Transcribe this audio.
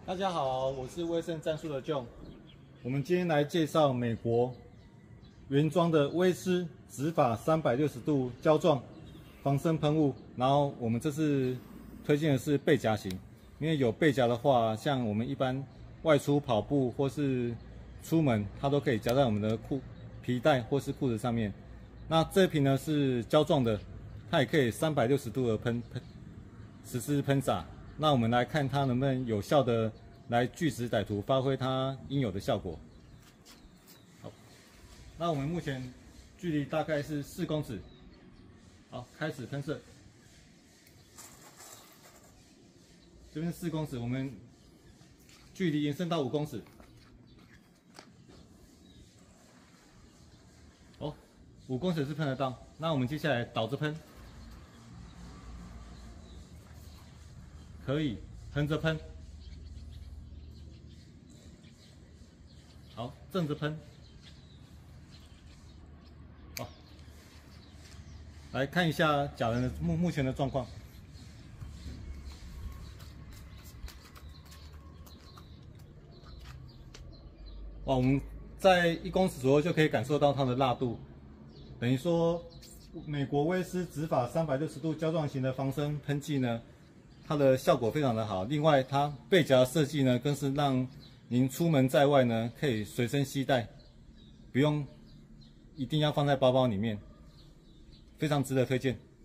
大家好，我是威盛战术的 John。我们今天来介绍美国原装的威斯执法360度胶状防身喷雾。然后我们这次推荐的是背夹型，因为有背夹的话，像我们一般外出跑步或是出门，它都可以夹在我们的皮带或是裤子上面。那这瓶呢是胶状的，它也可以360度的实施喷洒。那我们来看它能不能有效的来拒止歹徒，发挥它应有的效果。好，那我们目前距离大概是4公尺。好，开始喷射。这边是4公尺，我们距离延伸到5公尺。哦，5公尺是喷得到。那我们接下来倒着喷。可以横着喷，好，正着喷，好，来看一下假人的目前的状况。哇，我们在1公尺左右就可以感受到它的辣度，等于说美国威斯执法360度胶状型的防身喷剂呢，它的效果非常的好。另外，它背夹的设计呢，更是让您出门在外呢可以随身携带，不用一定要放在包包里面，非常值得推荐。